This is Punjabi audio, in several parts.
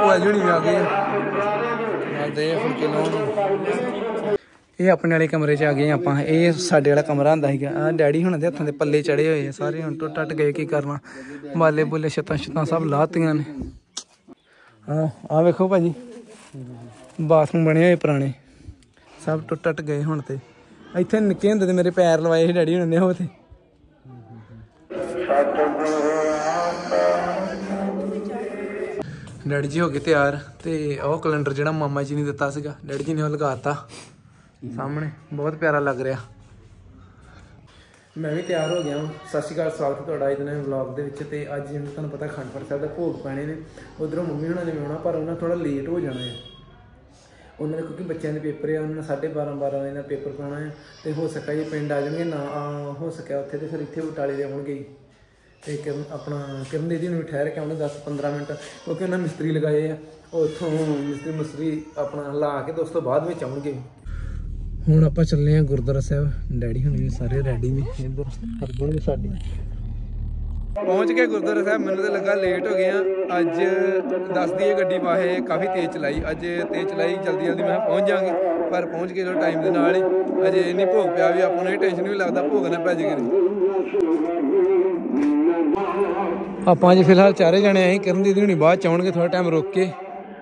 ਭੂਆ ਜੀ ਹੁਣੀ ਵੀ ਆ ਗਏ ਦੇ ਫੁਲਕੇ ਲਾਉਣ। ਇਹ ਆਪਣੇ ਵਾਲੇ ਕਮਰੇ 'ਚ ਆ ਗਏ ਆਪਾਂ। ਇਹ ਸਾਡੇ ਵਾਲਾ ਕਮਰਾ ਹੁੰਦਾ ਸੀਗਾ। ਆਹ ਡੈਡੀ ਹੁਣਾਂ ਦੇ ਹੱਥਾਂ ਦੇ ਪੱਲੇ ਚੜੇ ਹੋਏ ਆ ਸਾਰੇ। ਹੁਣ ਟੁੱਟ ਟੱਟ ਗਏ, ਕੀ ਕਰਨਾ। ਬਾਲੇ ਬੁੱਲੇ ਛੱਤਾਂ ਛੱਤਾਂ ਸਭ ਲਾਤੀਆਂ ਨੇ। ਹਾਂ ਆਹ ਵੇਖੋ ਭਾਜੀ ਬਾਥਰੂਮ ਬਣੇ ਹੋਏ ਪੁਰਾਣੇ, ਸਭ ਟੁੱਟ ਟੱਟ ਗਏ ਹੁਣ। ਤੇ ਇੱਥੇ ਨਿੱਕੇ ਹੁੰਦੇ ਤੇ ਮੇਰੇ ਪੈਰ ਲਵਾਏ ਸੀ ਡੈਡੀ ਹੁਣਾਂ ਨੇ ਉਹ ਤੇ। ਡੈਡੀ ਜੀ ਹੋ ਗਏ ਤਿਆਰ। ਤੇ ਉਹ ਕੈਲੰਡਰ ਜਿਹੜਾ ਮਾਮਾ ਜੀ ਨੇ ਦਿੱਤਾ ਸੀਗਾ ਡੈਡੀ ਜੀ ਨੇ ਉਹ ਲਗਾਤਾ ਸਾਹਮਣੇ, ਬਹੁਤ ਪਿਆਰਾ ਲੱਗ ਰਿਹਾ। ਮੈਂ ਵੀ ਤਿਆਰ ਹੋ ਗਿਆ ਹਾਂ। ਸਤਿ ਸ਼੍ਰੀ ਅਕਾਲ, ਸਵਾਗਤ ਤੁਹਾਡਾ ਅੱਜ ਦੇ ਵਲੌਗ ਦੇ ਵਿੱਚ। ਤੇ ਅੱਜ ਜਿਵੇਂ ਤੁਹਾਨੂੰ ਪਤਾ ਅਖੰਡ ਪਾਠ ਸਾਹਿਬ ਦਾ ਭੋਗ ਪੈਣੇ ਨੇ। ਉੱਧਰੋਂ ਮੰਮੀ ਹੁਣਾਂ ਨੇ ਵੀ ਆਉਣਾ, ਪਰ ਉਹਨਾਂ ਥੋੜ੍ਹਾ ਲੇਟ ਹੋ ਜਾਣਾ ਹੈ। ਉਹਨਾਂ ਦੇ ਕਿਉਂਕਿ ਬੱਚਿਆਂ ਦੇ ਪੇਪਰ ਆ, ਉਹਨਾਂ ਨੇ 12:30 ਵਜੇ ਨਾਲ ਪੇਪਰ ਪਾਉਣਾ ਹੈ। ਤੇ ਹੋ ਸਕਿਆ ਜੇ ਪਿੰਡ ਆ ਜਾਣਗੇ, ਨਾ ਹੋ ਸਕਿਆ ਉੱਥੇ, ਤੇ ਫਿਰ ਇੱਥੇ ਬਟਾਲੇ ਦੇ ਆਉਣਗੇ। ਤੇ ਕਿਰਨ ਦੀਦੀ ਨੂੰ ਵੀ ਠਹਿਰ ਕੇ ਆਉਣੇ 10-15 ਮਿੰਟ, ਕਿਉਂਕਿ ਉਹਨਾਂ ਮਿਸਤਰੀ ਲਗਾਏ ਆ। ਉਹ ਉੱਥੋਂ ਮਿਸਤਰੀ ਆਪਣਾ ਲਾ ਕੇ ਤੇ ਉਸ ਤੋਂ ਬਾਅਦ ਵਿੱਚ ਆਉਣਗੇ। ਹੁਣ ਆਪਾਂ ਚੱਲੇ ਹਾਂ ਗੁਰਦੁਆਰਾ ਸਾਹਿਬ। ਡੈਡੀ ਹੁਣ ਵੀ ਸਾਰੇ ਰੈਡੀ ਨੇ। ਇੱਧਰ ਹਰਗੁਣ ਵੀ ਸਾਡੀ ਪਹੁੰਚ ਗਏ ਗੁਰਦੁਆਰਾ ਸਾਹਿਬ। ਮੈਨੂੰ ਤਾਂ ਲੱਗਾ ਲੇਟ ਹੋ ਗਏ ਆ। ਅੱਜ ਦੱਸਦੀ ਹੈ ਗੱਡੀ ਵਾਹੇ ਕਾਫੀ ਤੇਜ਼ ਚਲਾਈ, ਅੱਜ ਤੇਜ਼ ਚਲਾਈ ਜਲਦੀ ਜਲਦੀ ਮੈਂ ਪਹੁੰਚ ਜਾਵਾਂਗੇ, ਪਰ ਪਹੁੰਚ ਗਏ ਚਲੋ ਟਾਈਮ ਦੇ ਨਾਲ ਹੀ। ਅਜੇ ਨਹੀਂ ਭੋਗ ਪਿਆ ਵੀ ਆਪਾਂ ਨੂੰ ਇਹ ਟੈਨਸ਼ਨ ਵੀ ਲੱਗਦਾ ਭੋਗ ਨਾ ਪੈ ਜੇ। ਆਪਾਂ ਅੱਜ ਫਿਲਹਾਲ ਚਾਰੇ ਜਾਣੇ ਆਏ। ਕਿਰਨ ਦੀਦੀ ਹੁਣੀ ਬਾਅਦ ਚ ਆਉਣਗੇ ਥੋੜਾ ਟਾਈਮ ਰੁਕ ਕੇ।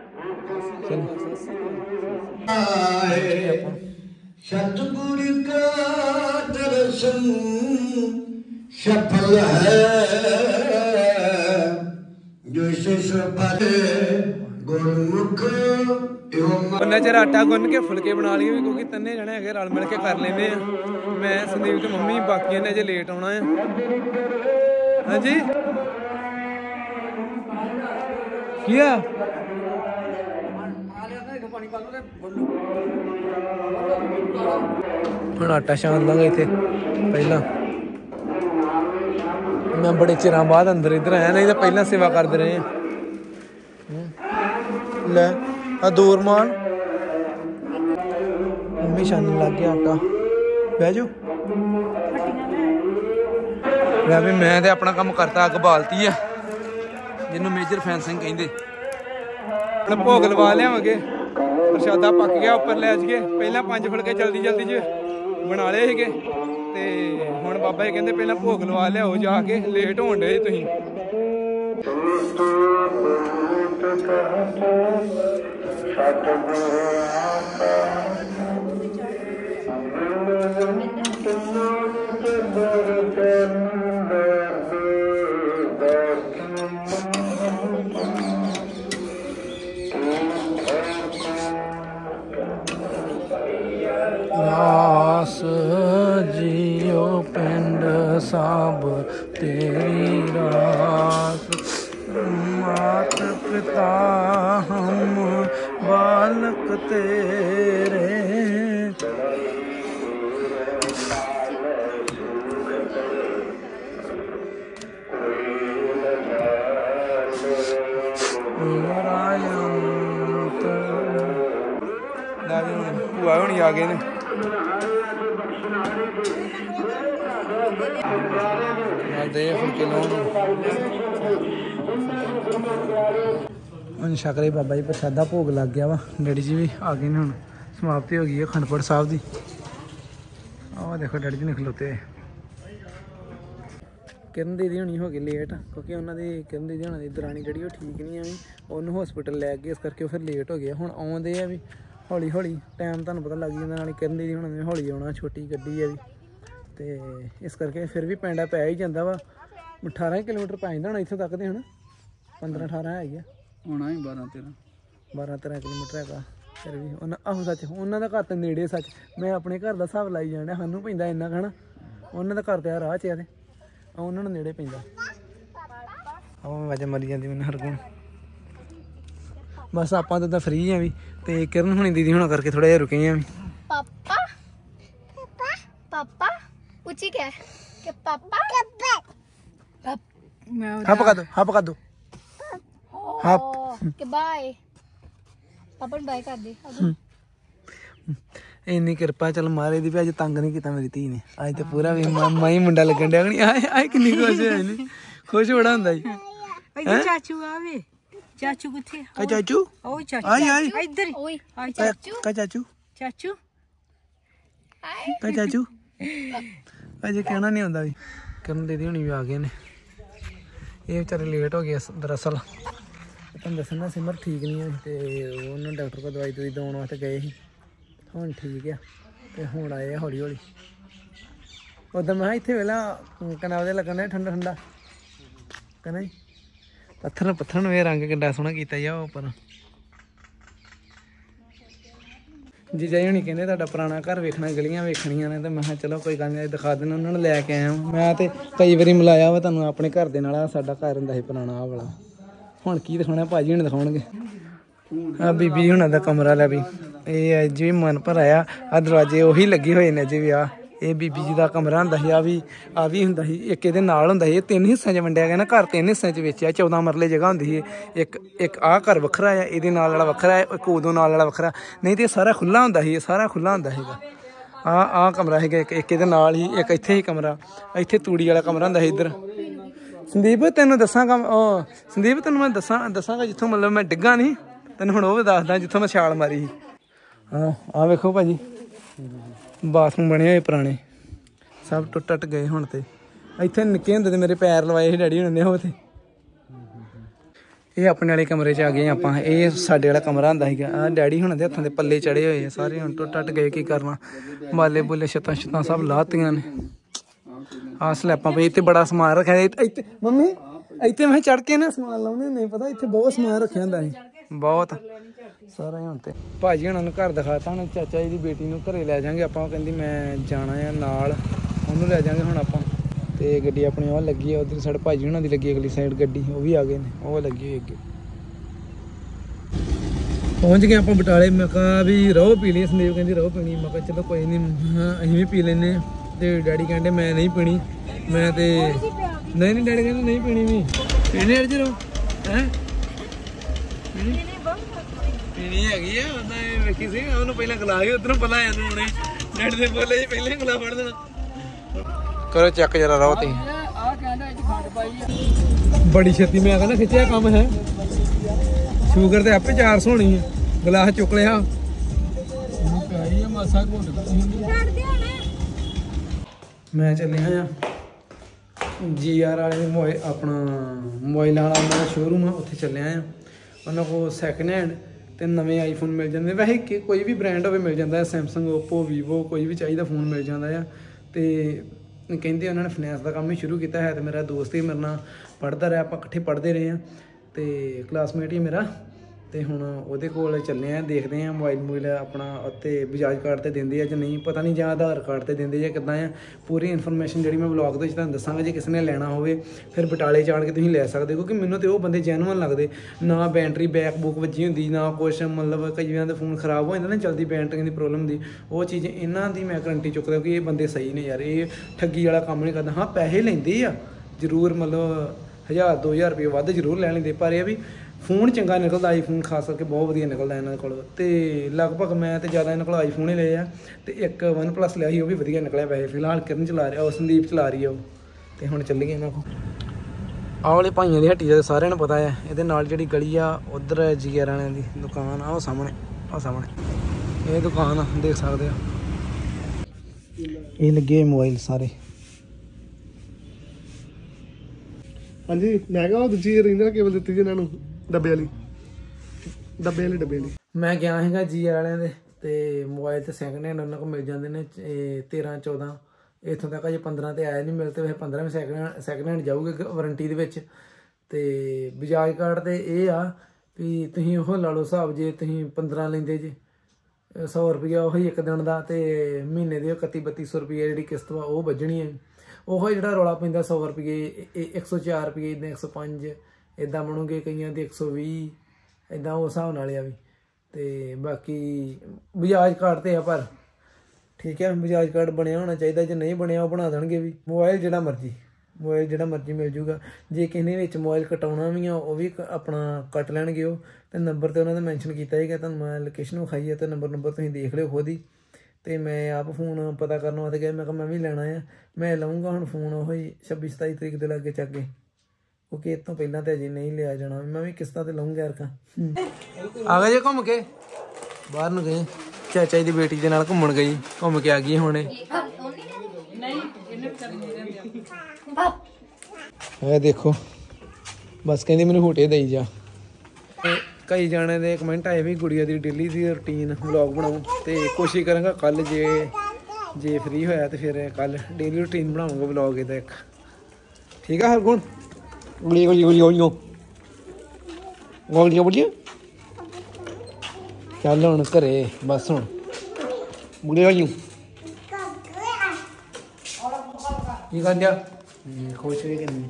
सतगुर का दर्शन सफल है जो सफल गुरमुख। ਉਹਨਾਂ ਚਿਰ ਆਟਾ ਗੁੰਨ ਕੇ ਫੁਲਕੇ ਬਣਾ ਲਈਏ ਵੀ, ਕਿਉਂਕਿ ਤਿੰਨੇ ਜਣੇ ਹੈਗੇ ਰਲ ਮਿਲ ਕੇ ਕਰ ਲੈਂਦੇ ਆ। ਮੈਂ ਸੰਦੀਪ ਤੇ ਮੰਮੀ, ਬਾਕੀਆਂ ਨੇ ਅਜੇ ਲੇਟ ਆਉਣਾ ਆ। ਹਾਂਜੀ ਕੀ ਆ? ਹੁਣ ਆਟਾ ਛਾਣ ਲਾਂਗਾ ਇੱਥੇ। ਪਹਿਲਾਂ ਮੈਂ ਬੜੇ ਚਿਰਾਂ ਬਾਅਦ ਅੰਦਰ ਇੱਧਰ ਆਇਆ, ਨਹੀਂ ਤਾਂ ਪਹਿਲਾਂ ਸੇਵਾ ਕਰਦੇ ਰਹੇ ਆ। ਲੈ ਆ ਦੂਰਮਾਨ ਮੰਮੀ ਛਾਣਨ ਲੱਗ ਗਿਆ ਆਟਾ। ਬਹਿ ਜਾਓ। ਲੈ ਵੀ ਮੈਂ ਤੇ ਆਪਣਾ ਕੰਮ ਕਰਤਾ, ਅੱਗ ਬਾਲਤੀ ਆ ਜਿਹਨੂੰ ਮੇਜਰ ਫੈਂਸਿੰਗ ਕਹਿੰਦੇ। ਹੁਣ ਭੋਗ ਲਵਾ ਲਿਆਵਾਂਗੇ। ਪ੍ਰਸ਼ਾਦਾ ਪੱਕ ਗਿਆ, ਉੱਪਰ ਲੈ ਜਾਈਏ। ਪਹਿਲਾਂ 5 ਫੁਲਕੇ ਜਲਦੀ ਜਲਦੀ 'ਚ ਬਣਾ ਲਏ ਸੀਗੇ, ਤੇ ਹੁਣ ਬਾਬਾ ਜੀ ਕਹਿੰਦੇ ਪਹਿਲਾਂ ਭੋਗ ਲਵਾ ਲਿਆਓ ਜਾ ਕੇ, ਲੇਟ ਹੋਣ ਡੇ ਤੁਸੀਂ। ਰਾਸ ਜੀਓ ਪਿੰਡ ਸਭ ਤੇਰੀ ਰਾਸ, ਮਾਤ ਪਿਤਾ ਹਮ ਬਾਲਕ ਤੇਰੇ। ਭੂਆ ਹੁਣੀ ਆ ਗਏ ਨੇ। ਦੇ ਫੁਲਕੇ ਲਾਉਣ ਹੁਣ ਸ਼ਕਰੇ ਬਾਬਾ ਜੀ ਪ੍ਰਸ਼ਾਦਾ ਭੋਗ ਲੱਗ ਗਿਆ ਵਾ। ਡੈਡੀ ਜੀ ਵੀ ਆ ਗਏ ਨੇ। ਹੁਣ ਸਮਾਪਤੀ ਹੋ ਗਈ ਹੈ ਅਖੰਡ ਪਾਠ ਸਾਹਿਬ ਦੀ। ਆਹ ਦੇਖੋ ਡੈਡੀ ਜੀ ਨੇ ਖਲੋਤੇ। ਕਿਰਨ ਦੀਦੀ ਹੁਣੀ ਹੋ ਗਏ ਲੇਟ, ਕਿਉਂਕਿ ਉਹਨਾਂ ਦੀ ਕਿਰਨ ਦੀਦੀ ਹੁਣਾਂ ਦੀ ਦਰਾਣੀ ਜਿਹੜੀ ਉਹ ਠੀਕ ਨਹੀਂ ਆਈ, ਉਹਨੂੰ ਹੋਸਪਿਟਲ ਲੈ ਗਏ, ਇਸ ਕਰਕੇ ਉਹ ਫਿਰ ਲੇਟ ਹੋ ਗਏ। ਹੁਣ ਆਉਂਦੇ ਆ ਵੀ ਹੌਲੀ ਹੌਲੀ, ਟਾਈਮ ਤੁਹਾਨੂੰ ਪਤਾ ਲੱਗ ਜਾਂਦਾ। ਨਾਲੇ ਕਿਰਨ ਦੀਦੀ ਹੁਣਾਂ ਨੇ ਹੌਲੀ ਆਉਣਾ, ਛੋਟੀ ਗੱਡੀ ਆ ਵੀ, ਤੇ ਇਸ ਕਰਕੇ ਫਿਰ ਵੀ ਪੈਂਡਾ ਪੈ ਹੀ ਜਾਂਦਾ ਵਾ। 18 ਕਿਲੋਮੀਟਰ ਪੈ ਜਾਂਦਾ ਹੁਣ ਇੱਥੋਂ ਤੱਕ ਦੇ। ਹੁਣ 15-18 ਹੈ ਹੀ ਆ, ਹੋਣਾ ਹੀ 12-13 ਕਿਲੋਮੀਟਰ ਹੈਗਾ। ਫਿਰ ਵੀ ਉਹਨਾਂ ਆਹੋ ਸੱਚ ਉਹਨਾਂ ਦਾ ਘਰ ਤਾਂ ਨੇੜੇ। ਸੱਚ ਮੈਂ ਆਪਣੇ ਘਰ ਦਾ ਹਿਸਾਬ ਲਾਈ ਜਾਣਾ, ਸਾਨੂੰ ਪੈਂਦਾ ਇੰਨਾ ਖਾਣਾ, ਉਹਨਾਂ ਦਾ ਘਰ ਤੇ ਆ ਰਾਹ 'ਚ ਆ ਤੇ ਉਹਨਾਂ ਨੂੰ ਨੇੜੇ ਪੈਂਦਾ। ਆਹ ਵਜਾ ਮਰੀ ਜਾਂਦੀ ਮੈਨੂੰ ਹਰਗੁਣ। ਬਸ ਆਪਾਂ ਤਾਂ ਫਰੀ ਆ ਵੀ, ਤੇ ਕਿਰਨ ਹੁਣੀ ਦੀਦੀ ਹੁਣਾਂ ਕਰਕੇ ਥੋੜਾ ਜਿਹਾ ਰੁਕੇ ਆ ਵੀ। ਪਾਪਾ ਪਾਪਾ ਉੱਚੀ ਕਹਿ ਕਿ ਪਾਪਾ ਹੱਪ ਕਰ ਦੋ ਹੱਪ ਕਿ ਬਾਏ। ਪਾਪਾ ਨੂੰ ਬਾਏ ਕਰ ਦੇ। ਇੰਨੀ ਕਿਰਪਾ ਚੱਲ ਮਾਰੇ ਦੀ ਵੀ ਅੱਜ ਤੰਗ ਨਹੀਂ ਕੀਤਾ ਮੇਰੀ ਧੀ ਨੇ। ਅੱਜ ਤੇ ਪੂਰਾ ਵੀ ਮਾਈ ਮੁੰਡਾ ਲੱਗਣ ਡਿਆ। ਆਏ ਕਿੰਨੀ ਖੁਸ਼ ਹੋਏ ਨੇ, ਖੁਸ਼ ਬੜਾ ਹੁੰਦਾ ਜੀ। ਚਾਚੂ ਆਵੇ ਚਾਚੂ ਕਿੱਥੇ ਕਾ ਚਾਚੂ ਓਏ ਚਾਚੂ ਆਈ ਆਈ ਇੱਧਰ ਓਏ ਆਈ ਕਾ ਚਾਚੂ ਚਾਚੂ ਕਾ ਚਾਚੂ ਅਜੇ ਕਹਿਣਾ ਨਹੀਂ ਆਉਂਦਾ ਵੀ ਕਰਨ ਦੀਦੀ ਹੁਣੀ ਵੀ ਆ ਗਏ ਨੇ ਇਹ ਵਿਚਾਰੇ ਲੇਟ ਹੋ ਗਏ ਦਰਅਸਲ ਤੁਹਾਨੂੰ ਦੱਸਣਾ ਸਿਮਰ ਠੀਕ ਨਹੀਂ ਹੈ ਤੇ ਉਹਨਾਂ ਡਾਕਟਰ ਕੋਲ ਦਵਾਈ ਦਵਾਈ ਦਵਾਉਣ ਵਾਸਤੇ ਗਏ ਸੀ ਹੁਣ ਠੀਕ ਆ ਤੇ ਹੁਣ ਆਏ ਆ ਹੌਲੀ ਹੌਲੀ ਉਦੋਂ ਮੈਂ ਇੱਥੇ ਵੇਲਾ ਕਨਾਲ ਦੇ ਲੱਗਣ ਡਿਆ ਠੰਡਾ ਠੰਡਾ ਕਹਿੰਦਾ ਜੀ ਪੱਥਰ ਨੂੰ ਇਹ ਰੰਗ ਕਿੱਡਾ ਸੋਹਣਾ ਕੀਤਾ ਜਾ ਉੱਪਰ ਜੀਜਾ ਜੀ ਹੁਣੀ ਕਹਿੰਦੇ ਤੁਹਾਡਾ ਪੁਰਾਣਾ ਘਰ ਵੇਖਣਾ ਗਲੀਆਂ ਵੇਖਣੀਆਂ ਨੇ ਤੇ ਮੈਂ ਕਿਹਾ ਚਲੋ ਕੋਈ ਗੱਲ ਨਹੀਂ ਦਿਖਾ ਦੇਣਾ ਉਹਨਾਂ ਨੂੰ ਲੈ ਕੇ ਆਇਆ ਮੈਂ ਤੇ ਕਈ ਵਾਰੀ ਮਿਲਾਇਆ ਵਾ ਤੁਹਾਨੂੰ ਆਪਣੇ ਘਰ ਦੇ ਨਾਲ ਆ ਸਾਡਾ ਘਰ ਹੁੰਦਾ ਸੀ ਪੁਰਾਣਾ ਆਹ ਵਾਲਾ ਹੁਣ ਕੀ ਦਿਖਾਉਣਾ ਭਾਜੀ ਹੁਣ ਦਿਖਾਉਣਗੇ ਆ ਬੀਬੀ ਹੁਣਾਂ ਦਾ ਕਮਰਾ ਲੈ ਵੀ ਇਹ ਅੱਜ ਵੀ ਮਨ ਭਰ ਆਇਆ ਆ ਦਰਵਾਜ਼ੇ ਉਹੀ ਲੱਗੇ ਹੋਏ ਨੇ ਅਜੇ ਵੀ ਆ ਇਹ ਬੀਬੀ ਜੀ ਦਾ ਕਮਰਾ ਹੁੰਦਾ ਸੀ ਆ ਵੀ ਹੁੰਦਾ ਸੀ ਇੱਕ ਇਹਦੇ ਨਾਲ ਹੁੰਦਾ ਸੀ ਇਹ 3 ਹਿੱਸਿਆਂ 'ਚ ਵੰਡਿਆ ਗਿਆ ਨਾ ਘਰ 3 ਹਿੱਸਿਆਂ 'ਚ ਵੇਚਿਆ 14 ਮਰਲੇ ਜਗ੍ਹਾ ਹੁੰਦੀ ਸੀ ਇੱਕ ਆਹ ਘਰ ਵੱਖਰਾ ਆ ਇਹਦੇ ਨਾਲ ਵਾਲਾ ਵੱਖਰਾ ਹੈ ਇੱਕ ਉਦੋਂ ਨਾਲ ਵਾਲਾ ਵੱਖਰਾ ਨਹੀਂ ਤੇ ਇਹ ਸਾਰਾ ਖੁੱਲ੍ਹਾ ਹੁੰਦਾ ਸੀ ਇਹ ਸਾਰਾ ਖੁੱਲ੍ਹਾ ਹੁੰਦਾ ਸੀਗਾ ਆਹ ਕਮਰਾ ਹੈਗਾ ਇੱਕ ਇਹਦੇ ਨਾਲ ਹੀ ਇੱਕ ਇੱਥੇ ਹੀ ਕਮਰਾ ਇੱਥੇ ਤੂੜੀ ਵਾਲਾ ਕਮਰਾ ਹੁੰਦਾ ਸੀ ਇੱਧਰ ਸੰਦੀਪ ਤੈਨੂੰ ਦੱਸਾਂਗਾ ਸੰਦੀਪ ਤੈਨੂੰ ਮੈਂ ਦੱਸਾਂਗਾ ਜਿੱਥੋਂ ਮਤਲਬ ਮੈਂ ਡਿੱਗਾ ਨਹੀਂ ਤੈਨੂੰ ਹੁਣ ਉਹ ਵੀ ਦੱਸਦਾ ਜਿੱਥੋਂ ਮੈਂ ਛਾਲ ਮਾਰੀ ਸੀ ਆਹ ਵੇਖੋ ਭਾਜੀ ਬਾਥਰੂਮ ਬਣੇ ਹੋਏ ਪੁਰਾਣੇ ਸਭ ਟੁੱਟ ਗਏ ਹੁਣ ਤੇ ਇੱਥੇ ਨਿੱਕੇ ਹੁੰਦੇ ਤੇ ਮੇਰੇ ਪੈਰ ਲਵਾਏ ਸੀ ਡੈਡੀ ਹੁੰਦੇ ਉਹ ਤੇ ਇਹ ਆਪਣੇ ਵਾਲੇ ਕਮਰੇ 'ਚ ਆ ਗਏ ਆਪਾਂ ਇਹ ਸਾਡੇ ਵਾਲਾ ਕਮਰਾ ਹੁੰਦਾ ਸੀਗਾ ਆਹ ਡੈਡੀ ਹੁਣਾਂ ਦੇ ਹੱਥਾਂ ਦੇ ਪੱਲੇ ਚੜੇ ਹੋਏ ਆ ਸਾਰੇ ਹੁਣ ਟੁੱਟ ਗਏ ਕੀ ਕਰਨਾ ਮਾਲੇ ਬੋਲੇ ਛੱਤਾਂ ਸਭ ਲਾਤੀਆਂ ਨੇ ਆਹ ਸਲੈਪਾਂ ਪਈ ਇੱਥੇ ਬੜਾ ਸਮਾਨ ਰੱਖਿਆ ਇੱਥੇ ਮੰਮੀ ਇੱਥੇ ਮੈਂ ਚੜ ਕੇ ਨਾ ਸਮਾਨ ਲਾਉਂਦੇ ਨਹੀਂ ਪਤਾ ਇੱਥੇ ਬਹੁਤ ਸਮਾਨ ਰੱਖਿਆ ਹੁੰਦਾ ਸੀ ਬਹੁਤ ਸਾਰਾ ਹੁਣ ਤੇ ਭਾਜੀ ਹੁਣਾਂ ਨੂੰ ਘਰ ਦਿਖਾਤਾ ਹੁਣ ਚਾਚਾ ਜੀ ਦੀ ਬੇਟੀ ਨੂੰ ਘਰੇ ਲੈ ਜਾਵਾਂਗੇ ਆਪਾਂ ਕਹਿੰਦੀ ਮੈਂ ਜਾਣਾ ਆ ਨਾਲ ਉਹਨੂੰ ਲੈ ਜਾਵਾਂਗੇ ਹੁਣ ਆਪਾਂ ਤੇ ਗੱਡੀ ਆਪਣੀ ਉਹ ਲੱਗੀ ਆ ਉਧਰ ਸਾਈਡ ਭਾਜੀ ਹੁਣਾਂ ਦੀ ਲੱਗੀ ਅਗਲੀ ਸਾਈਡ ਗੱਡੀ ਉਹ ਵੀ ਆ ਗਏ ਨੇ ਉਹ ਲੱਗੀ ਹੋਈ ਅੱਗੇ ਪਹੁੰਚ ਗਏ ਆਪਾਂ ਬਟਾਲੇ ਮੈਂ ਕਿਹਾ ਵੀ ਰੋਹ ਪੀ ਲਈ ਸੰਦੀਪ ਕਹਿੰਦੀ ਰੋਹ ਪੀਣੀ ਮੈਂ ਕਿਹਾ ਚਲੋ ਕੋਈ ਨਹੀਂ ਅਸੀਂ ਵੀ ਪੀ ਲੈਂਦੇ ਹਾਂ ਤੇ ਡੈਡੀ ਕਹਿੰਦੇ ਮੈਂ ਨਹੀਂ ਪੀਣੀ ਮੈਂ ਤੇ ਨਹੀਂ ਡੈਡੀ ਕਹਿੰਦੇ ਨਹੀਂ ਪੀਣੀ ਵੀ ਪੀਣੇ ਅਰਜ ਰੋ ਹੈ ਪੀਣੀ ਹੈਗੀ ਆ ਉਹਨਾਂ ਵੇਖੀ ਸੀ ਉਹਨੂੰ ਪਹਿਲਾਂ ਗਲਾ ਹੀ ਉਧਰੋਂ ਪਤਾ ਆ ਉਹਨੂੰ ਹੁਣੇ ਡੈਡ ਦੇ ਬੋਲੇ ਪਹਿਲਾਂ ਹੀ ਗਲਾ ਫੜ ਦੇਣਾ ਕਰੋ ਚੱਕ ਜਰਾ ਰੋ ਤੇ ਬੜੀ ਛੇਤੀ ਮੈਂ ਕਹਿੰਦਾ ਖਿੱਚਿਆ ਕੰਮ ਹੈ ਸ਼ੂਗਰ ਤੇ ਆਪੇ 400 ਹੋਣੀ ਹੈ ਗਲਾਸ ਚੁੱਕ ਲਿਆ ਮਾਸਾ ਮੈਂ ਚੱਲਿਆ ਆ GR ਵਾਲੇ ਆਪਣਾ ਮੋਬਾਈਲਾਂ ਵਾਲਾ ਸ਼ੋਰੂਮ ਆ ਉੱਥੇ ਚੱਲਿਆ ਆ ਉਹਨਾਂ ਕੋਲ ਸੈਕਿੰਡ ਹੈਂਡ ਤੇ ਨਵੇਂ ਆਈਫੋਨ ਮਿਲ ਜਾਂਦੇ ਵੈਸੇ ਕੋਈ ਵੀ ਬ੍ਰਾਂਡ ਹੋਵੇ ਮਿਲ ਜਾਂਦਾ ਸੈਮਸੰਗ ਓਪੋ ਵੀਵੋ ਕੋਈ ਵੀ ਚਾਹੀਦਾ ਫੋਨ ਮਿਲ ਜਾਂਦਾ ਆ ਤੇ ਕਹਿੰਦੇ ਉਹਨਾਂ ਨੇ ਫਾਈਨੈਂਸ ਦਾ ਕੰਮ ਹੀ ਸ਼ੁਰੂ ਕੀਤਾ ਹੈ ਤੇ ਮੇਰਾ ਦੋਸਤ ਹੀ ਮੇਰੇ ਨਾਲ ਪੜ੍ਹਦਾ ਰਿਹਾ ਆਪਾਂ ਇਕੱਠੇ ਪੜ੍ਹਦੇ ਰਹੇ ਹਾਂ ਤੇ ਕਲਾਸਮੇਟ ਹੀ ਮੇਰਾ ਤੇ ਹੁਣ ਉਹਦੇ ਕੋਲ ਚੱਲੇ ਆ ਦੇਖਦੇ ਆ ਮੋਬਾਈਲ ਆਪਣਾ ਉੱਤੇ ਬਜਾਜ ਕਾਰਡ ਤੇ ਦਿੰਦੇ ਆ ਜਾਂ ਨਹੀਂ ਪਤਾ ਨਹੀਂ ਜਾਂ ਆਧਾਰ ਕਾਰਡ ਤੇ ਦਿੰਦੇ ਜਾਂ ਕਿੱਦਾਂ ਆ ਪੂਰੀ ਇਨਫੋਰਮੇਸ਼ਨ ਜਿਹੜੀ ਮੈਂ ਵਲੌਗ ਦੇ ਵਿੱਚ ਤੁਹਾਨੂੰ ਦੱਸਾਂਗਾ ਜੇ ਕਿਸੇ ਨੇ ਲੈਣਾ ਹੋਵੇ ਫਿਰ ਬਟਾਲੇ ਜਾਣ ਕੇ ਤੁਸੀਂ ਲੈ ਸਕਦੇ ਕਿਉਂਕਿ ਮੈਨੂੰ ਤੇ ਉਹ ਬੰਦੇ ਜੈਨੂਅਨ ਲੱਗਦੇ ਨਾ ਬੈਟਰੀ ਬੈਕ ਬੁੱਕ ਵੱਜੀ ਹੁੰਦੀ ਨਾ ਕੁਛ ਮਤਲਬ ਕਈਆਂ ਦੇ ਫੋਨ ਖਰਾਬ ਹੋ ਜਾਂਦਾ ਨਾ ਜਲਦੀ ਬੈਟਰੀ ਦੀ ਪ੍ਰੋਬਲਮ ਹੁੰਦੀ ਉਹ ਚੀਜ਼ ਇਹਨਾਂ ਦੀ ਮੈਂ ਗਰੰਟੀ ਚੁੱਕਦਾ ਕਿ ਇਹ ਬੰਦੇ ਸਹੀ ਨੇ ਯਾਰ ਇਹ ਠੱਗੀ ਵਾਲਾ ਕੰਮ ਨਹੀਂ ਕਰਦਾ ਹਾਂ ਪੈਸੇ ਲੈਂਦੇ ਆ ਜ਼ਰੂਰ ਮਤਲਬ 1000-2000 ਰੁਪਏ ਵੱਧ ਜ਼ਰੂਰ ਲੈ ਲੈਂਦੇ ਪਰ ਇਹ ਵੀ ਫੋਨ ਚੰਗਾ ਨਿਕਲਦਾ ਆਈਫੋਨ ਖਾਸ ਕਰਕੇ ਬਹੁਤ ਵਧੀਆ ਨਿਕਲਦਾ ਇਹਨਾਂ ਕੋਲ ਤੇ ਲਗਭਗ ਮੈਂ ਤੇ ਜ਼ਿਆਦਾ ਇਹਨਾਂ ਕੋਲ ਆਈਫੋਨ ਹੀ ਲਏ ਆ ਤੇ ਇੱਕ OnePlus ਲਿਆ ਸੀ ਉਹ ਵੀ ਵਧੀਆ ਨਿਕਲਿਆ ਵੈਸੇ ਫਿਲਹਾਲ ਕਿਰਨ ਚਲਾ ਰਿਹਾ ਉਹ ਸੰਦੀਪ ਚਲਾ ਰਹੀ ਆ ਉਹ ਤੇ ਹੁਣ ਚੱਲੀਏ ਇਹਨਾਂ ਕੋਲ ਆਹ ਵਾਲੇ ਭਾਈਆਂ ਦੀ ਹੱਟੀ ਦਾ ਸਾਰਿਆਂ ਨੂੰ ਪਤਾ ਆ ਇਹਦੇ ਨਾਲ ਜਿਹੜੀ ਗਲੀ ਆ ਉਧਰ GR ਵਾਲਿਆਂ ਦੀ ਦੁਕਾਨ ਆ ਉਹ ਸਾਹਮਣੇ ਇਹ ਦੁਕਾਨ ਦੇਖ ਸਕਦੇ ਆ ਇਹ ਲੱਗੇ ਮੋਬਾਈਲ ਸਾਰੇ ਹਾਂਜੀ ਮੈਂ ਕਿਹਾ ਉਹ ਦੂਜੀ ਰੀਜਨਲ ਕੇਬਲ ਦਿੱਤੀ ਜੀ ਇਹਨਾਂ ਨੂੰ ਡੱਬੇ ਵਾਲੀ ਮੈਂ ਗਿਆ ਸੀਗਾ GR ਵਾਲਿਆਂ ਦੇ ਤੇ ਮੋਬਾਈਲ ਤੇ ਸੈਕਿੰਡ ਹੈਂਡ ਉਹਨਾਂ ਕੋਲ ਮਿਲ ਜਾਂਦੇ ਨੇ 13-14 ਇੱਥੋਂ ਤੱਕ ਅਜੇ 15 ਤੇ ਆਇਆ ਨਹੀਂ ਮਿਲ ਤੇ ਵੈਸੇ 15 ਵੀ ਸੈਕਿੰਡ ਹੈਂਡ ਜਾਊਗਾ ਵਾਰੰਟੀ ਦੇ ਵਿੱਚ ਤੇ ਬਜਾਜ ਕਾਰਡ ਤੇ ਇਹ ਆ ਵੀ ਤੁਸੀਂ ਉਹ ਲਾ ਲਓ ਹਿਸਾਬ ਜੇ ਤੁਸੀਂ 15 ਲੈਂਦੇ ਜੇ 100 ਰੁਪਇਆ ਉਹੀ ਇੱਕ ਦਿਨ ਦਾ ਤੇ ਮਹੀਨੇ ਦੇ 31-3200 ਰੁਪਏ ਜਿਹੜੀ ਕਿਸ਼ਤ ਵਾ ਉਹ ਵੱਜਣੀ ਹੈ ਉਹ ਜਿਹੜਾ ਰੌਲਾ ਪੈਂਦਾ 100 ਰੁਪਏ 104 ਰੁਪਏ ਇੱਦਾਂ 105 ਇੱਦਾਂ ਬਣੂਗੇ ਕਈਆਂ ਦੇ 120 ਇੱਦਾਂ ਉਸ ਹਿਸਾਬ ਨਾਲ ਆ ਵੀ ਤੇ ਬਾਕੀ ਬਜਾਜ ਕਾਰਡ ਤੇ ਆ ਪਰ ਠੀਕ ਹੈ ਬਜਾਜ ਕਾਰਡ ਬਣਿਆ ਹੋਣਾ ਚਾਹੀਦਾ ਜੇ ਨਹੀਂ ਬਣਿਆ ਉਹ ਬਣਾ ਦੇਣਗੇ ਵੀ ਮੋਬਾਈਲ ਜਿਹੜਾ ਮਰਜ਼ੀ ਮਿਲ ਜੂਗਾ ਜੇ ਕਿਸੇ ਨੇ ਵਿੱਚ ਮੋਬਾਈਲ ਕਟਾਉਣਾ ਵੀ ਆ ਉਹ ਵੀ ਆਪਣਾ ਕੱਟ ਲੈਣਗੇ ਉਹ ਤੇ ਨੰਬਰ ਤੇ ਉਹਨਾਂ ਦਾ ਮੈਂਸ਼ਨ ਕੀਤਾ ਹੈਗਾ ਤੁਹਾਨੂੰ ਮੈਂ ਲੋਕੇਸ਼ਨ ਵਿਖਾਈ ਹੈ ਤੇ ਨੰਬਰ ਤੁਸੀਂ ਦੇਖ ਲਿਓ ਖੁਦ ਹੀ ਤੇ ਮੈਂ ਆਪ ਫੋਨ ਪਤਾ ਕਰਨ ਵਾਸਤੇ ਗਿਆ ਮੈਂ ਕਿਹਾ ਮੈਂ ਵੀ ਲੈਣਾ ਆ ਮੈਂ ਲਵਾਂਗਾ ਹੁਣ ਫੋਨ ਉਹ ਹੀ 26-27 ਤਰੀਕ ਦੇ ਲਾਗੇ ਚੱਗੇ ਕਿਉਂਕਿ ਇਹ ਤੋਂ ਪਹਿਲਾਂ ਤਾਂ ਅਜੇ ਨਹੀਂ ਲਿਆ ਜਾਣਾ। ਮੈਂ ਵੀ ਕਿਸ਼ਤਾਂ ਤੇ ਲਊਂਗਾ ਯਾਰ ਕਾ। ਆ ਗਏ ਜੇ ਘੁੰਮ ਕੇ ਬਾਹਰ ਨੂੰ ਗਏ, ਚਾਚਾ ਜੀ ਦੀ ਬੇਟੀ ਦੇ ਨਾਲ ਘੁੰਮਣ ਗਈ, ਘੁੰਮ ਕੇ ਆ ਗਈ ਹੁਣੇ। ਇਹ ਦੇਖੋ ਬਸ ਕਹਿੰਦੀ ਮੈਨੂੰ ਹੂਟੇ ਦੇਈ ਜਾ। ਕਈ ਜਾਣੇ ਦੇ ਕਮੈਂਟ ਆਏ ਵੀ ਗੁੜੀਆ ਦੀ ਡੇਲੀ ਦੀ ਰੂਟੀਨ ਵਲੌਗ ਬਣਾਉ, ਤੇ ਕੋਸ਼ਿਸ਼ ਕਰਾਂਗਾ ਕੱਲ ਜੇ ਫ੍ਰੀ ਹੋਇਆ ਤੇ ਫਿਰ ਕੱਲ ਡੇਲੀ ਰੂਟੀਨ ਬਣਾਉਂਗਾ ਵਲੌਗ ਇਹਦਾ ਇੱਕ। ਠੀਕ ਆ ਹਰਗੁਣ? ਗੋਲੀਆਂ ਚੱਲ ਹੁਣ ਘਰੇ ਬਸ ਹੁਣ ਕੀ ਕਰ ਜਾ ਖੁਸ਼ ਹੋਈ ਕਿ ਨਹੀਂ?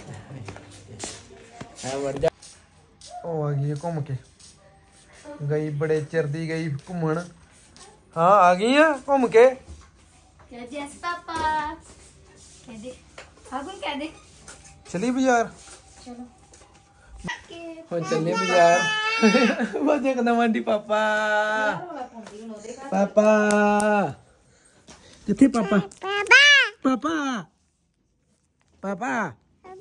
ਵੜ ਜਾ। ਉਹ ਆ ਗਈ ਘੁੰਮ ਕੇ ਗਈ, ਬੜੇ ਚਿਰ ਦੀ ਗਈ ਘੁੰਮਣ। ਹਾਂ ਆ ਗਈ ਆ ਘੁੰਮ ਕੇ। ਜੈਸ ਪਾਪਾ ਕਹਦੇ ਹਾਗੁਨ ਕਹਦੇ ਚਲੀ ਬਾਜ਼ਾਰ। ਚਲੋ ਹੁਣ ਚੱਲੇ ਬਾਜ਼ਾਰ। ਬਾਜੇ ਕਦਮ ਆਂਟੀ ਪਾਪਾ ਪਾਪਾ ਕਿੱਥੇ ਪਾਪਾ? ਪਾਪਾ ਪਾਪਾ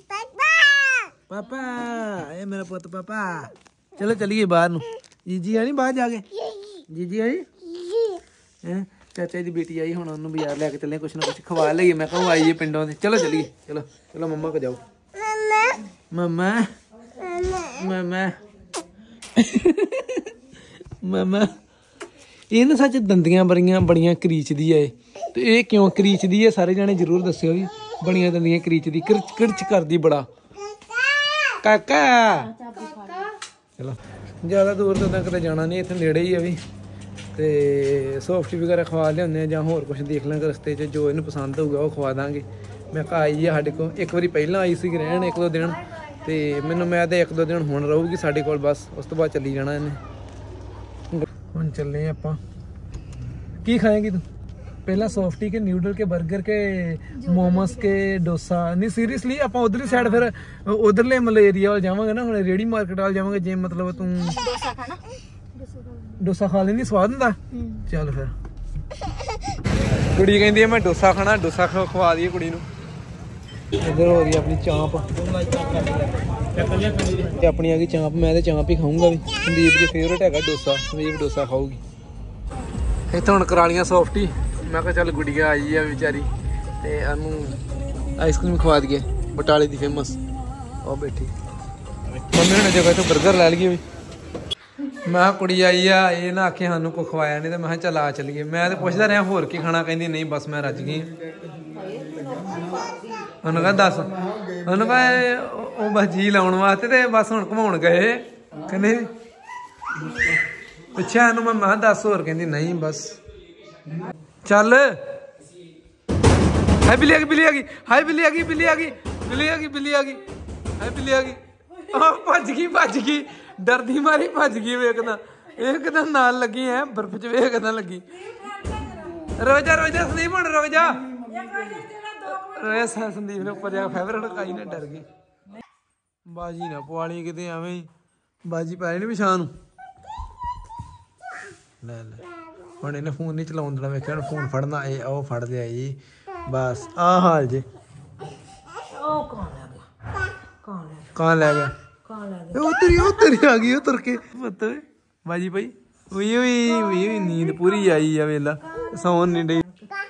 ਪਾਪਾ ਇਹ ਮੇਰਾ ਪੁੱਤ ਪਾਪਾ। ਚਲੋ ਚਲੀਏ ਬਾਹਰ ਨੂੰ। ਜੀਜੀ ਆਣੀ ਬਾਹਰ ਜਾ ਕੇ? ਜੀਜੀ ਆਈ ਹੈ? ਚਾਚਾ ਦੀ ਬੇਟੀ ਆਈ, ਹੁਣ ਉਹਨੂੰ ਬਾਜ਼ਾਰ ਲੈ ਕੇ ਚੱਲੇ, ਕੁਛ ਨਾ ਕੁਛ ਖਵਾ ਲਈਏ। ਮੈਂ ਕਹੂੰ ਆਈਏ ਪਿੰਡੋਂ ਦੇ। ਚਲੋ ਚਲੀਏ, ਚਲੋ ਚਲੋ ਮੰਮਾ ਕੋ ਜਾਓ। ਮੰਮਾ ਮੰਮਾ ਮੰਮਾ ਇਹ ਨਾ ਸੱਚ ਦੰਦੀਆਂ ਬੜੀਆਂ ਕਰੀਚਦੀ ਐ। ਤੇ ਇਹ ਕਿਉਂ ਕਰੀਚਦੀ ਐ ਸਾਰੇ ਜਾਣੇ ਜ਼ਰੂਰ ਦੱਸਿਓ ਵੀ। ਬੜੀਆਂ ਦੰਦੀਆਂ ਕਰੀਚਦੀ, ਕਿਰਚ ਕਰਦੀ ਬੜਾ। ਕਾਕਾ ਚਲੋ ਜ਼ਿਆਦਾ ਦੂਰ ਤਾਂ ਕਿਤੇ ਜਾਣਾ ਨਹੀਂ, ਇੱਥੇ ਨੇੜੇ ਹੀ ਆ ਵੀ। ਤੇ ਸੌਫਟੀ ਵਗੈਰਾ ਖਵਾ ਲਿਆਉਂਦੇ ਆ, ਜਾਂ ਹੋਰ ਕੁਛ ਦੇਖ ਲਾਂਗੇ ਰਸਤੇ 'ਚ ਜੋ ਇਹਨੂੰ ਪਸੰਦ ਹੋਊਗਾ ਉਹ ਖਵਾ ਦਾਂਗੇ। ਮੈਂ ਕਿਹਾ ਆਈ ਆ ਸਾਡੇ ਕੋਲ, ਇੱਕ ਵਾਰੀ ਪਹਿਲਾਂ ਆਈ ਸੀ ਰਹਿਣ 1-2 ਦਿਨ, ਤੇ ਮੈਂ ਤਾਂ 1-2 ਦਿਨ ਹੁਣ ਰਹੂਗੀ ਸਾਡੇ ਕੋਲ ਬਸ। ਉਸ ਤੋਂ ਬਾਅਦ ਚੱਲੀ ਜਾਣਾ ਇਹਨੇ। ਹੁਣ ਚੱਲੇ ਆਪਾਂ। ਕੀ ਖਾਏਗੀ ਤੂੰ? पहला सॉफ्टी के न्यूडल के बर्गर के मोमोस के डोसा नहीं सीरियसली आप उधरली साइड फिर उधरले मतलब एरिया वाल जावांगे ना, हुणे रेडी मार्केट वाल जावांगे। जे मतलब तू डोसा खा लेनी, स्वाद हुंदा। चल फिर कुड़ी कहंदी है मैं डोसा खाना, डोसा खवा दिए कुड़ी नूं। इधर हो गई अपनी चांप, अपनी आ गई चांप। मैं तो चांप ही खाऊंगा भी। संदीप की फेवरेट है डोसा, संदीप डोसा खाऊगी। इत्थे हुण करा लियां सॉफ्टी। मैं कहा चल गुड़िया आई है बेचारी, ते ਉਹਨੂੰ आइसक्रीम खवा दिए बटाले की फेमस। और बैठी मम्मी ने जगह तो बर्गर लै लिए भी। मैं कुड़ी आई आ, ये ना आखे सानू को खवाया नहीं, तो मैं चल आ चलीए। मैं तो पुछदा रहा होर की खाना, कहती नहीं बस मैं रज गई। उन्होंने कहा दस, उन्होंने कहा बस जी लाने वास्ते, तो बस हुण घुमाउण गए कहने पुछया इहनूं। मैं कहा दस होर, कहती नहीं बस चल। हाय बिल्ली आ गई, बिल्ली आ गई, हाय बिल्ली आ गई, बिल्ली आ गई, बिल्ली आ गई, बिल्ली आ गई, हाय बिल्ली आ गई। भज गई डरदी मारी भज गई। वेखदा एकदम नाल लगी है बर्फ च, वेखदा लगी। रोजा रोजा संदीप हुण रोजा रोजा। संदीप ने उपर जाके फेवरेट खाई ने डर गई। बाजी ना पवाली किते एवें ही बाजी पै जानी पिछां नूं। ले ले ਹੁਣ ਇਹਨੇ ਫੋਨ ਨਹੀਂ ਚਲਾਉਣ ਦੇਣਾ। ਵੇਖਿਆ ਹੁਣ ਫੋਨ ਫੜਨਾ, ਇਹ ਉਹ ਫੜ ਲਿਆ ਜੀ ਬਸ। ਆਹ ਹਾਲ ਜੇ। ਉਹ ਕੌਣ ਲੈ ਗਿਆ? ਉਤਰੀ ਆ ਗਈ ਉਹ ਤੁਰ ਕੇ। ਪੁੱਤ ਬਾਜੀ ਭਾਈ ਉਈ ਨੀਂਦ ਪੂਰੀ ਆਈ ਆ, ਵੇਲਾ ਸੌਣ ਨਹੀਂ ਡਈ।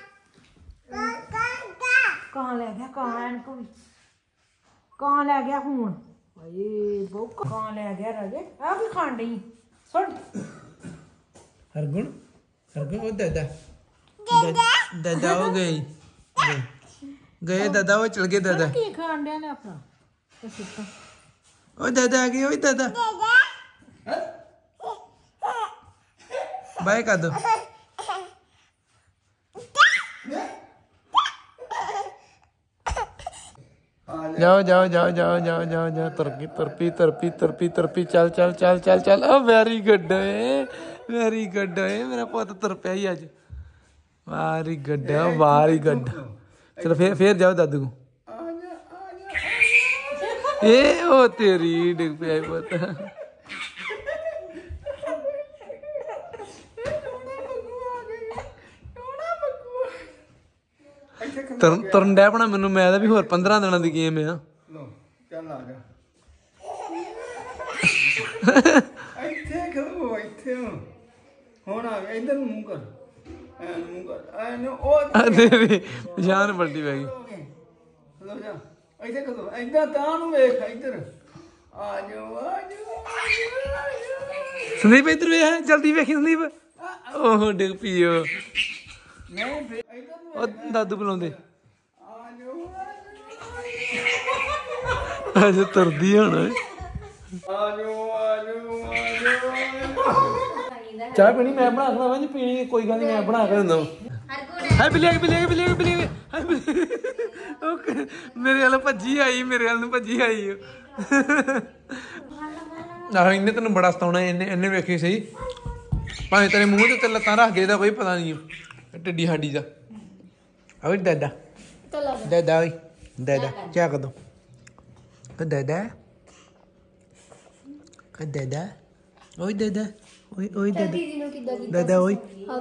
ਕੌਣ ਲੈ ਗਿਆ? ਕੌਣ ਲੈ ਗਿਆ ਹੁਣ? ਹਾਏ ਬਹੁ ਕੌਣ ਲੈ ਗਿਆ? ਰਾਜੇ ਆ ਵੀ ਖਾਣ ਡਈ ਸੁਣ। ਹਰਗੁਣ ਉਹ ਦਾਦਾ ਦਾਦਾ ਹੋ ਗਏ ਦਾਦਾ, ਉਹ ਚਲ ਗਏ ਦਾਦਾ। ਕੀ ਖਾਣ ਡਿਆ ਨੇ ਆਪਣਾ? ਉਹ ਦਾਦਾ ਆ ਗਏ, ਉਹ ਦਾਦਾ ਬਾਏ ਕਰ ਦੋ। जाओ जाओ जाओ जाओ जाओ जाओ जाओ। तरपी चल। Very good very good. मेरा पुत तुर पिया ही अज। Very good. चलो फिर जाओ दादू को। ये ओ तेरी डिग पिया पुत। तुरन डै पना मैनू। मैं भी होर 15 दिनों की गेम है। ਚੱਲ ਆ ਜਾ ਇੱਥੇ ਖਲੋ ਇੱਥੇ ਹੁਣ ਆ ਗਿਆ ਇੱਧਰ ਨੂੰ ਮੂੰਹ ਕਰ ਐਨ ਮੂੰਹ ਕਰ ਐਨ ਉਹ ਜਾਨ ਵੱਡੀ ਪੈ ਗਈ ਖਲੋ ਜਾ ਇੱਥੇ ਖਲੋ ਇੱਧਰ ਤਾਂ ਨੂੰ ਵੇਖ ਇੱਧਰ ਆ ਜਾਓ ਆ ਜਾਓ ਸੰਦੀਪ ਇੱਧਰ ਵੇਖ ਜਲਦੀ ਵੇਖੀ ਸੰਦੀਪ ਉਹ ਡਿੱਗ ਪਈਓ ਨਹੀਂ ਇੱਧਰ ਨੂੰ ਉਹ ਦਾਦੂ ਬੁਲਾਉਂਦੇ ਆ ਜਾਓ ਅਜੇ ਤੁਰਦੀ ਹੁਣ ਆ ਜਾਓ ਆ ਜਾਓ ਆ ਜਾਓ ਚਾਹ ਪੀਣੀ ਮੈਂ ਬਣਾ ਕੇ ਦਵਾਂ ਜੀ ਪੀਣੀ ਕੋਈ ਗੱਲ ਨਹੀਂ ਮੈਂ ਬਣਾ ਕੇ ਦਿੰਦਾ ਹਾਏ ਬਿੱਲੀ ਮੇਰੇ ਵੱਲ ਭੱਜੀ ਆਈ ਆਹ ਇਹਨੇ ਤੈਨੂੰ ਬੜਾ ਸਤਾਉਣਾ ਇਹਨੇ ਵੇਖੀ ਸਹੀ ਭਾਵੇਂ ਤੇਰੇ ਮੂੰਹ ਤੇ ਲੱਤਾਂ ਰੱਖ ਗਏ ਦਾ ਕੋਈ ਪਤਾ ਨਹੀਂ ਟੱਡੀ ਸਾਡੀ ਦਾ ਓਏ ਦਾਦਾ ਓਏ ਦਾਦਾ ਚਾਹ ਕਦੋਂ ਦਾਦਾ ਓਏ ਦਾਦਾ ਓਏ ਦਾਦਾ ਦਾਦਾ ਓਏ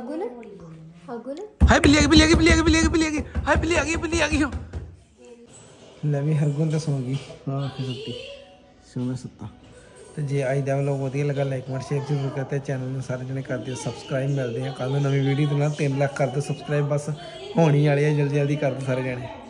ਹਾਏ ਬਿੱਲੀ ਆ ਗਈ ਲੈ ਵੀ ਹਰਗੁਣ ਤਾਂ ਸੌਂ ਗਈ ਹਾਂ ਸੁੱਤੀ ਸੋਨਾ ਸੁੱਤਾ ਤੇ ਜੇ ਅੱਜ ਦਾ ਵਲੋਗ ਵਧੀਆ ਲੱਗਾ ਲਾਈਕ ਕਮੈਂਟ ਸ਼ੇਅਰ ਜ਼ਰੂਰ ਕਰਤੇ ਚੈਨਲ ਨੂੰ ਸਾਰੇ ਜਣੇ ਕਰ ਦਿਓ ਸਬਸਕ੍ਰਾਈਬ ਮਿਲਦੇ ਆ ਕੱਲ ਨੂੰ ਨਵੀਂ ਵੀਡੀਓ ਦੇ ਨਾਲ 3 ਲੱਖ ਕਰ ਦਿਓ ਸਬਸਕ੍ਰਾਈਬ ਬਸ ਹੋਣੀ ਵਾਲੀ ਹੈ ਜਲਦੀ ਕਰ ਦਿਓ ਸਾਰੇ ਜਣੇ